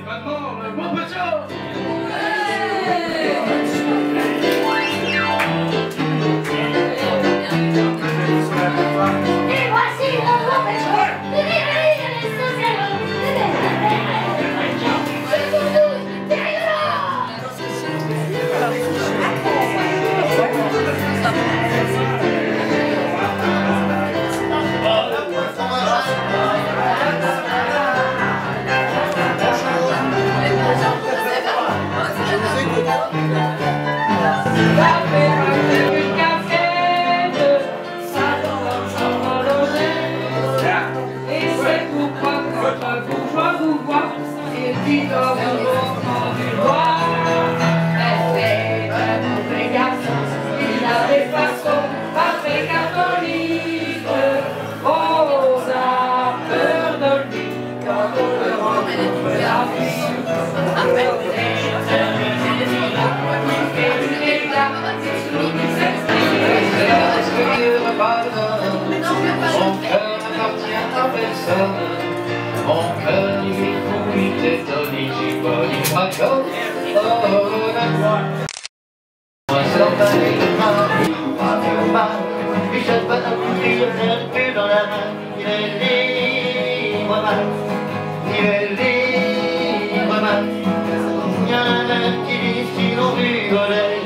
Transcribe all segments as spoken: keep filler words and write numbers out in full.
Maintenant, le bon petit. Et voici le bon petit. De l'Italie et des sociales. C'est pour tous, derrière là. Mon cœur lui fouille tes olives, j'ai pas dit ma chose, oh la gloire. Moi sans palais, pas de mal, puis je peux t'accomplir, faire plus dans la main, il est libre mal, il est libre mal. Il y en a même qui disent qu'ils ont rigolé.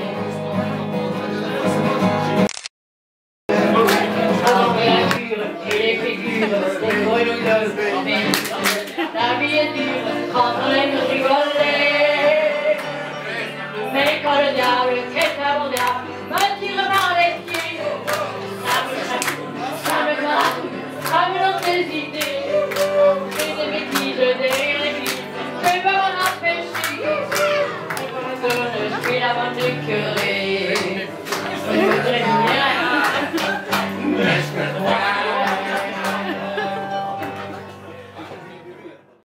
La vie est dure quand on aime rigoler. Mais quand le diable, qu'est un bon diable, me tire par les pieds, ça me chatouille, ça me gratouille, ça me lance des idées. J'ai des bêtises, des répliques, je vais m'en empêcher. Et comme je suis la bonne du curé.